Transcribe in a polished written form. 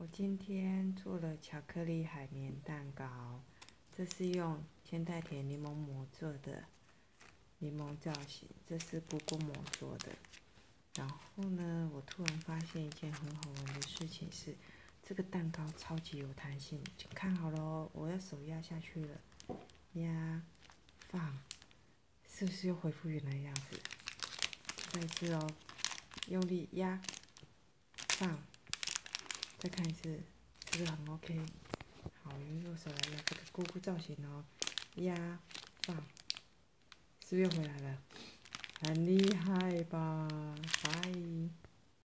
我今天做了巧克力海绵蛋糕，这是用千代田柠檬膜做的柠檬造型，这是姑姑膜做的。然后呢，我突然发现一件很好玩的事情是，这个蛋糕超级有弹性。请看好咯，我要手压下去了，压放，是不是又恢复原来的样子？再一次哦，用力压放。再看一次，是不是很 OK？ 好，用右手来压这个姑姑造型哦，压放，是不是又回来了？很厉害吧？拜。